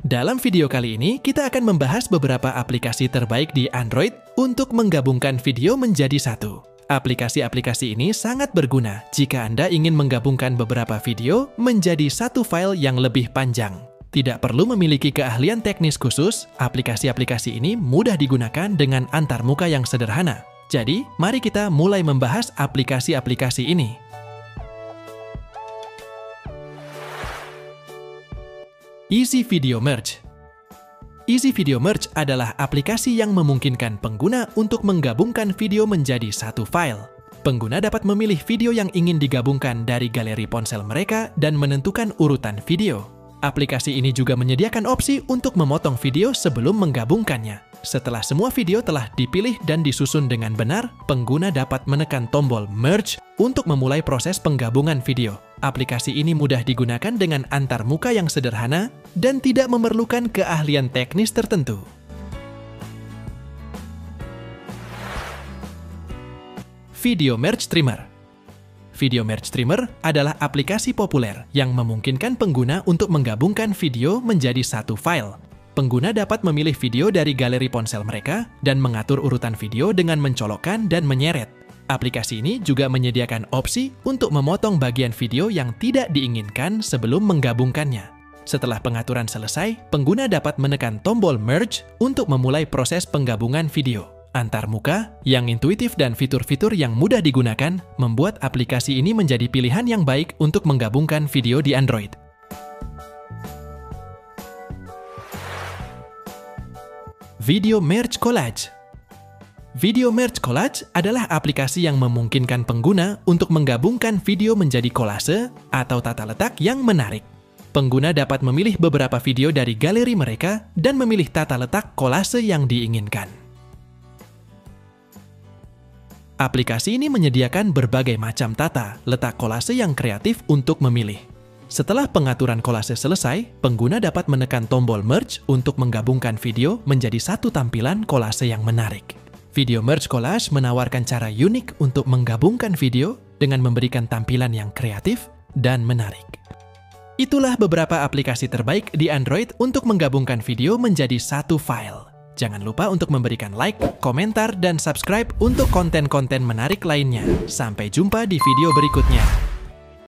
Dalam video kali ini, kita akan membahas beberapa aplikasi terbaik di Android untuk menggabungkan video menjadi satu. Aplikasi-aplikasi ini sangat berguna jika Anda ingin menggabungkan beberapa video menjadi satu file yang lebih panjang. Tidak perlu memiliki keahlian teknis khusus, aplikasi-aplikasi ini mudah digunakan dengan antarmuka yang sederhana. Jadi, mari kita mulai membahas aplikasi-aplikasi ini. Easy Video Merge. Easy Video Merge adalah aplikasi yang memungkinkan pengguna untuk menggabungkan video menjadi satu file. Pengguna dapat memilih video yang ingin digabungkan dari galeri ponsel mereka dan menentukan urutan video. Aplikasi ini juga menyediakan opsi untuk memotong video sebelum menggabungkannya. Setelah semua video telah dipilih dan disusun dengan benar, pengguna dapat menekan tombol Merge untuk memulai proses penggabungan video. Aplikasi ini mudah digunakan dengan antarmuka yang sederhana dan tidak memerlukan keahlian teknis tertentu. Video Merge Trimmer. Video Merge Trimmer adalah aplikasi populer yang memungkinkan pengguna untuk menggabungkan video menjadi satu file. Pengguna dapat memilih video dari galeri ponsel mereka dan mengatur urutan video dengan mencolokkan dan menyeret. Aplikasi ini juga menyediakan opsi untuk memotong bagian video yang tidak diinginkan sebelum menggabungkannya. Setelah pengaturan selesai, pengguna dapat menekan tombol Merge untuk memulai proses penggabungan video. Antarmuka yang intuitif dan fitur-fitur yang mudah digunakan membuat aplikasi ini menjadi pilihan yang baik untuk menggabungkan video di Android. Video Merge Collage. Video Merge Collage adalah aplikasi yang memungkinkan pengguna untuk menggabungkan video menjadi kolase atau tata letak yang menarik. Pengguna dapat memilih beberapa video dari galeri mereka dan memilih tata letak kolase yang diinginkan. Aplikasi ini menyediakan berbagai macam tata letak kolase yang kreatif untuk memilih. Setelah pengaturan kolase selesai, pengguna dapat menekan tombol Merge untuk menggabungkan video menjadi satu tampilan kolase yang menarik. Video Merge Collage menawarkan cara unik untuk menggabungkan video dengan memberikan tampilan yang kreatif dan menarik. Itulah beberapa aplikasi terbaik di Android untuk menggabungkan video menjadi satu file. Jangan lupa untuk memberikan like, komentar, dan subscribe untuk konten-konten menarik lainnya. Sampai jumpa di video berikutnya.